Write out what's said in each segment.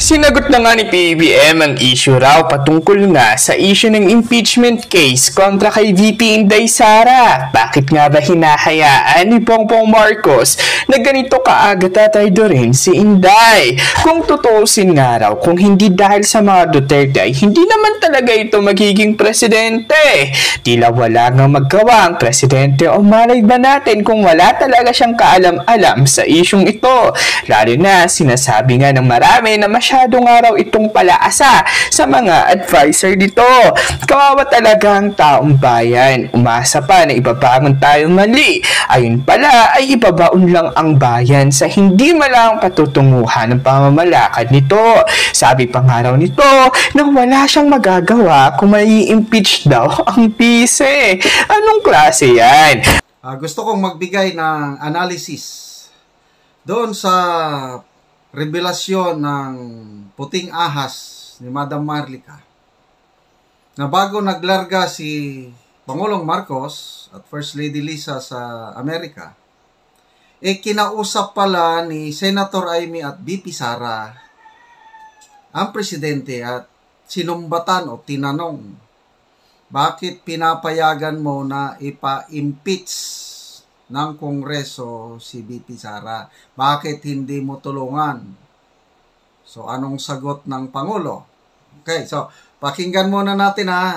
Sinagot na nga ni PBBM ang issue raw patungkol nga sa issue ng impeachment case kontra kay VP Inday Sara. Bakit nga ba hinahayaan ni Bongbong Marcos na ganito kaaga tataydorin si Inday? Kung tutuusin nga raw, kung hindi dahil sa mga Duterte ay hindi naman talaga ito magiging presidente. Tila wala nga maggawa ang presidente o malay ba natin kung wala talaga siyang kaalam-alam sa isyong ito. Lalo na sinasabi nga ng marami na masyadong araw itong palaasa sa mga advisor dito. Kawawa talaga ang taong bayan. Umasa pa na ibabangon tayo mali. Ayun pala ay ibabaon lang ang bayan sa hindi malang patutunguhan ng pamamalakad nito. Sabi pa nga raw nito na wala siyang magagawa kung mai-impeach daw ang pise. Anong klase yan? Gusto kong magbigay ng analysis doon sa revelasyon ng puting ahas ni Madam Marlica na bago naglarga si Pangulong Marcos at First Lady Lisa sa Amerika, kinausap pala ni Senator Amy at VP Sara ang presidente at sinumbatan o tinanong, bakit pinapayagan mo na ipa-impeach ng Kongreso si VP Sara? Bakit hindi mo tulungan? So, anong sagot ng Pangulo? Okay, so, pakinggan muna natin ha.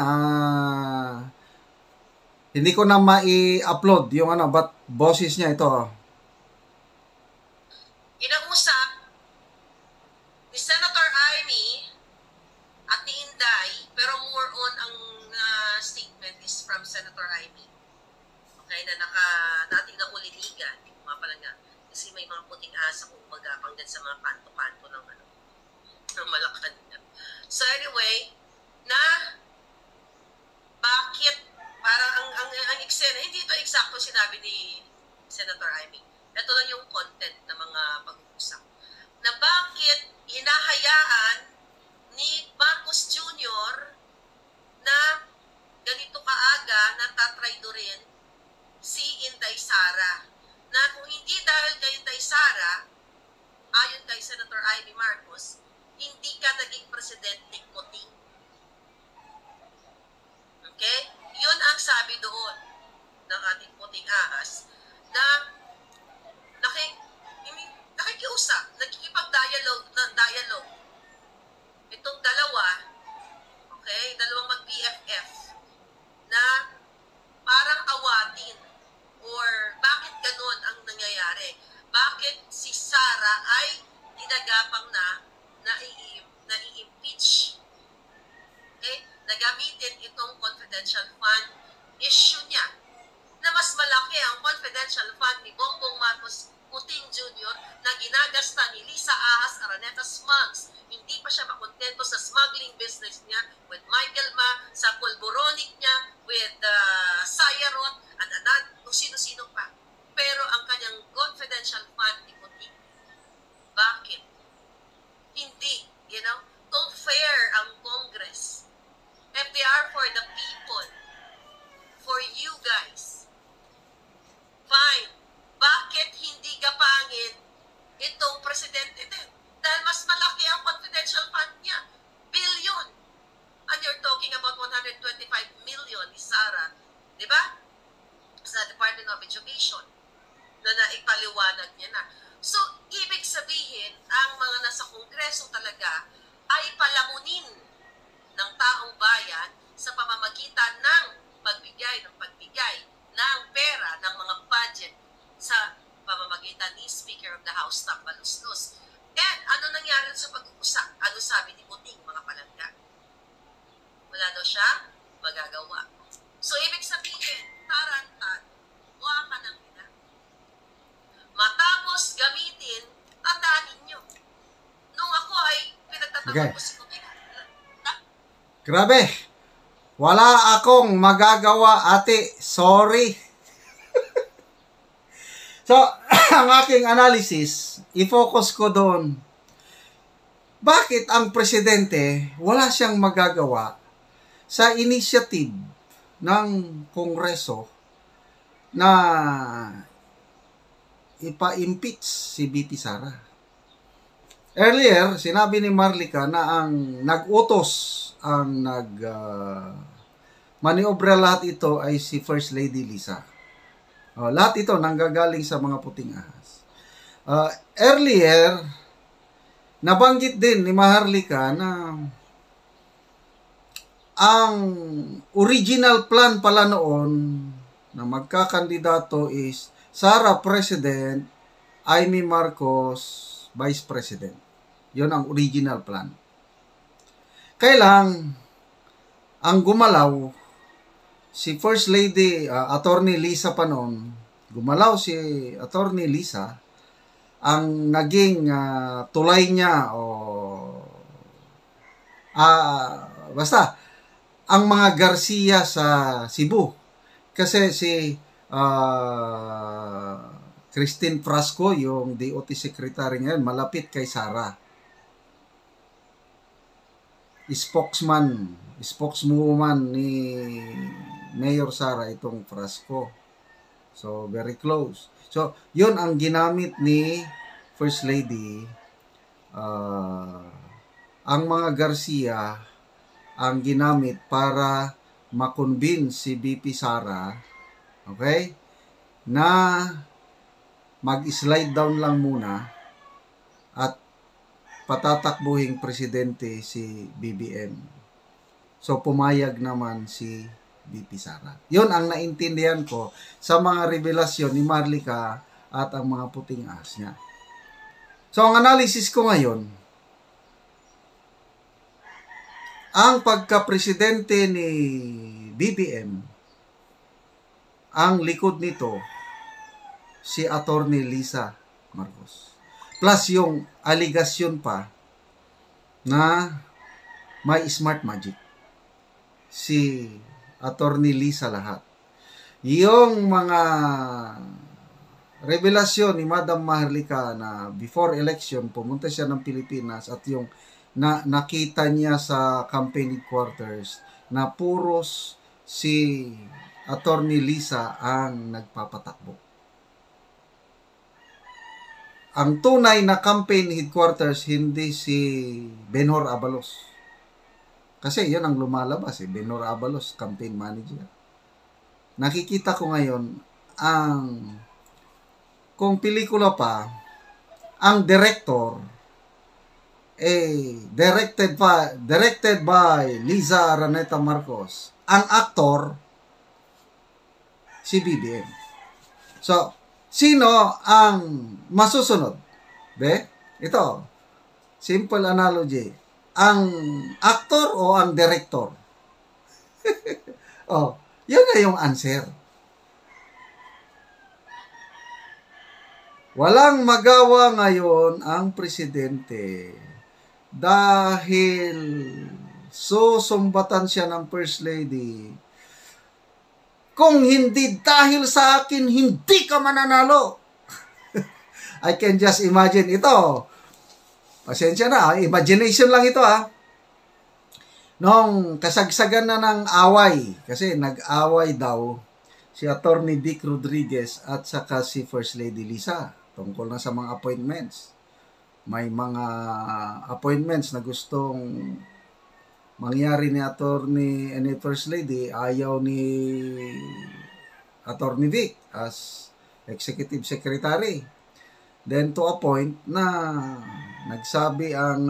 Hindi ko na mai-upload yung but boses niya ito. Inausap ni Senator Amy at ni Inday, pero more on ang statement is from Senator Amy. Okay, na nating nauliligan, mga pala nga, kasi may mga puting asa kung magapang din sa mga kanto-kanto ng Malacan niya. So anyway, na bakit parang ang eksena, hindi ito eksakto sinabi ni Senator Amy. Ito lang yung content ng mga pag-uusap. Na bakit hinahayaan ni Marcos Jr. na ganito kaaga na tatraydorin si Inday Sara. Na kung hindi dahil kay Inday Sara, ayon kay Senator Amy Marcos, hindi ka naging presidente Kuting. Okay? Yun ang sabi doon ng ating puting ahas na nakikiusap, nakikipag-dialogue itong dalawa, okay, dalawang mag-BFF na parang awatin or bakit ganun ang nangyayari? Bakit si Sara ay dinagapang na i-impeach? Okay? Nagamitin itong confidential fund issue niya na mas malaki ang confidential fund ni Bongbong Marcos Kuting Jr. na ginagasta ni Lisa Ahas Araneta Smugs. Hindi pa siya makontento sa smuggling business niya with Michael Ma, sa pulboronic niya with Sayarot at kung sino-sino pa. Pero ang kanyang confidential fund ni Kuting, bakit? Hindi, kung fair ang Congress, if they are for the people, for you guys, fine. Bakit hindi gapangin itong presidente din? Dahil mas malaki ang confidential fund niya. Billion. And you're talking about 125 million ni Sara, di ba? Sa Department of Education na naipaliwanag niya na. So, ibig sabihin, ang mga nasa Kongreso talaga ay palamunin ng taong bayan sa pamamagitan ng pagbigay ng pera ng mga budget sa pamamagitan ni Speaker of the House, Tom Baluslos. And ano nangyari sa pag-uusap? Ano sabi ni Kuting, mga palangga? Wala daw siya magagawa. So, ibig sabihin, tarantad, huwa ka ng ina. Matapos gamitin, tandaan ninyo. Nung ako ay pinagtatanggol ko si Kuting. Grabe! Wala akong magagawa, ate. Sorry. So, ang aking analysis, i-focus ko doon. Bakit ang presidente wala siyang magagawa sa initiative ng Kongreso na ipa-impeach si VP Sara? Earlier, sinabi ni Marlica na ang nag-utos, ang maniobra lahat ito ay si First Lady Lisa. Lahat ito nanggagaling sa mga puting ahas. Earlier, nabanggit din ni Maharlika na ang original plan pala noon na magkakandidato is Sara President, Amy Marcos Vice President. Yun ang original plan. Kailang ang gumalaw si First Lady, Attorney Lisa pa noon, gumalaw si Attorney Lisa, ang naging tulay niya basta ang mga Garcia sa Cebu. Kasi si Christine Frasco, yung DOT Secretary ngayon, malapit kay Sara. Spokeswoman ni Mayor Sara itong Frasco. So, very close. So, yun ang ginamit ni First Lady. Ang mga Garcia ang ginamit para makonvince si BP Sara, okay, na mag-slide down lang muna at patatakbuhing presidente si BBM. So, pumayag naman si BP Sara. Yun ang naintindihan ko sa mga revelasyon ni Marlica at ang mga puting ahas niya. So, ang analysis ko ngayon, ang pagka-presidente ni BBM, ang likod nito, si Attorney Lisa Marcos. Plus yung aligasyon pa na may smart magic. Si Attorney Lisa lahat. Yung mga revelasyon ni Madam Maharlika na before election, pumunta siya ng Pilipinas at yung nakita niya sa campaign headquarters na puros si Attorney Lisa ang nagpapatakbo. Ang tunay na campaign headquarters hindi si Benhur Abalos. Kasi yun ang lumalabas, Benhur Abalos, campaign manager. Nakikita ko ngayon kung pelikula pa, ang director directed by Liza Araneta Marcos. Ang actor, si BBM. So, sino ang masusunod? Ito, simple analogy. Ang actor o ang director? Yun na yung answer. Walang magawa ngayon ang presidente dahil susumbatan siya ng First Lady. Kung hindi dahil sa akin, hindi ka mananalo. I can just imagine ito. Pasensya na, imagination lang ito Nung kasagsagan na ng away, kasi nag-away daw si Attorney Dick Rodriguez at saka si First Lady Lisa tungkol na sa mga appointments. May mga appointments na gustong mangyari ni Attorney and First Lady, ayaw ni Attorney Vic as Executive Secretary. Then to a point na nagsabi ang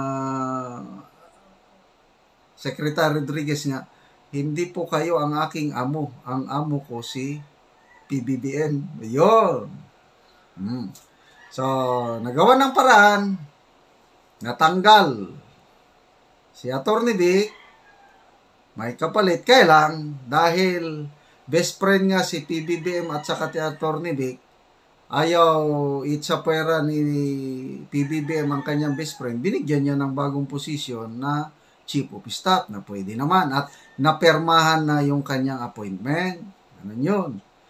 Secretary Rodriguez nga, hindi po kayo ang aking amo. Ang amo ko si PBBM. Yun. So, nagawa ng paraan, natanggal si Attorney Vic, may kapalit. Kailang, dahil best friend nga si PBBM at saka si Attorney Vic, ayaw itsapwera ni PBBM ang kanyang best friend, binigyan niya ng bagong posisyon na Chief of Staff na pwede naman at napermahan na yung kanyang appointment. Ano yun?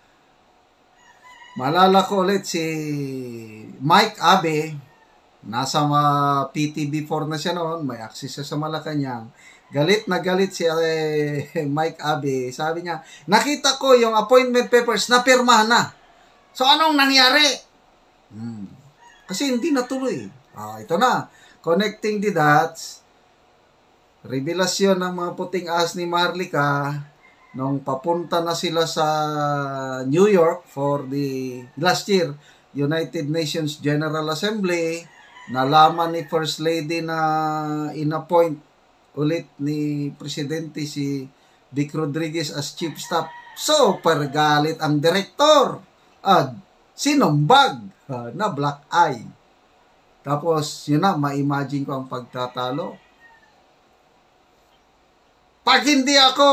Maalala ko ulit si Mike Abe, nasa PTB4 na siya noon, may access siya sa Malacanang. Galit na galit si Mike Abe. Sabi niya, nakita ko yung appointment papers na pirmahan na. So, anong nangyari? Kasi hindi natuloy. Ito na. Connecting the dots. Revelasyon ng mga puting ahas ni Maharlika nung papunta na sila sa New York for the last year United Nations General Assembly. Nalaman ni First Lady na in-appoint ulit ni Presidente si Vic Rodriguez as Chief Staff. So, pergalit ang direktor. Sinumbag na black eye. Tapos, yun na, ma-imagine ko ang pagtatalo. Pag hindi ako,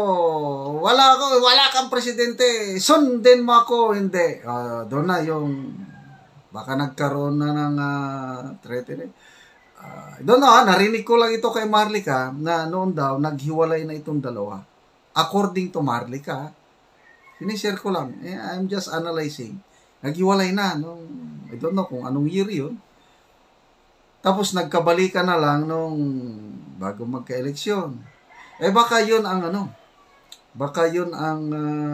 wala kang presidente, sundin mo ako, hindi. Doon na yung, baka nagkaroon na ng threatening. Doon na, narinig ko lang ito kay Maharlika na noon daw, naghiwalay na itong dalawa. According to Maharlika, sinishare ko lang. I'm just analyzing. Naghiwalay na. I don't know kung anong year yun. Tapos nagkabalikan na lang nung bago magka-eleksyon. Baka yun ang baka yun ang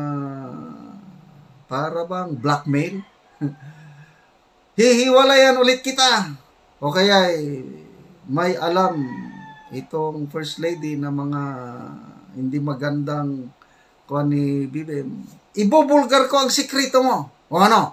para bang blackmail. Hihiwalayan ulit kita. O kaya may alam itong First Lady na mga hindi magandang kuha ni BBM. Ibubulgar ko ang sikreto mo. O ano?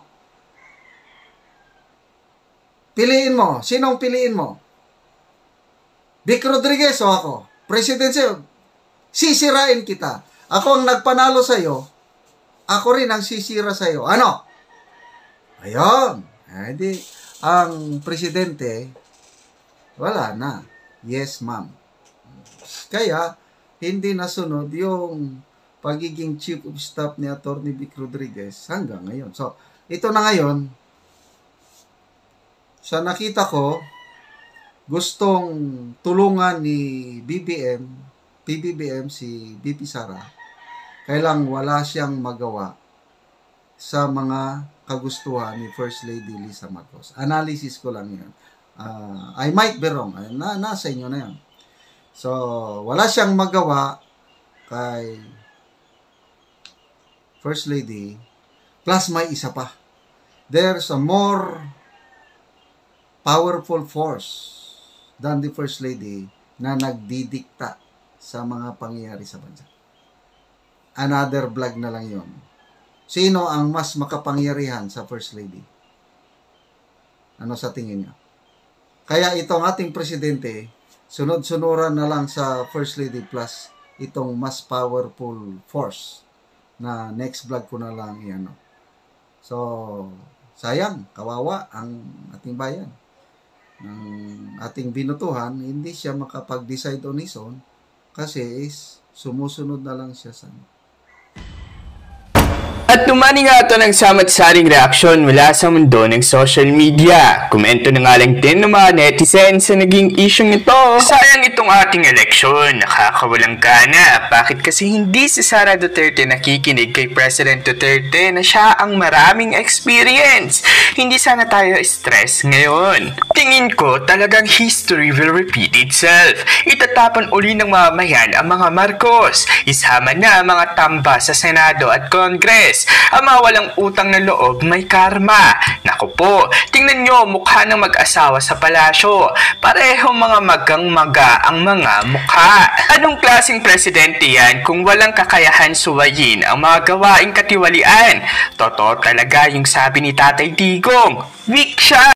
Piliin mo. Sinong piliin mo? Vic Rodriguez o ako? Presidency, sisirain kita. Ako ang nagpanalo sa'yo. Ako rin ang sisira sa'yo. Ano? Ayun. Hindi. Ang presidente, wala na. Yes, ma'am. Kaya, hindi nasunod yung pagiging chief of staff ni Atty. Vic Rodriguez hanggang ngayon. So, ito na ngayon, sa nakita ko, gustong tulungan ni PBBM si BP Sara, kailang wala siyang magawa sa mga kagustuhan ni First Lady Lisa Marcos. Analysis ko lang yan. I might be wrong. Nasa inyo na yan. So, wala siyang magawa kay First Lady, plus may isa pa. There's a more powerful force than the First Lady na nagdidikta sa mga pangyayari sa bansa. Another vlog na lang yon. Sino ang mas makapangyarihan sa First Lady? Ano sa tingin niyo? Kaya itong ating presidente, sunod-sunuran na lang sa First Lady plus itong mas powerful force na next vlog ko na lang yan. So, sayang, kawawa ang ating bayan. Ng ating binutuhan, hindi siya makapag-decide on his own kasi sumusunod na lang siya sa At tumani nga ito ng samat-saring reaksyon mula sa mundo ng social media. Komento na nga lang din ng mga netizens sa naging isyong ito. Sayang itong ating eleksyon, nakakawalang gana. Bakit kasi hindi si Sara Duterte nakikinig kay President Duterte na siya ang maraming experience? Hindi sana tayo stress ngayon. Tingin ko talagang history will repeat itself. Itatapon uli ng mamamayan ang mga Marcos. Isama na ang mga tamba sa Senado at Congress. Ang mga walang utang na loob may karma. Naku po, tingnan nyo mukha ng mag-asawa sa palasyo. Parehong mga magang-maga ang mga mukha. Anong klaseng presidente yan kung walang kakayahan suwayin ang mga gawaing katiwalian? Totoo talaga yung sabi ni Tatay Digong. Weak siya!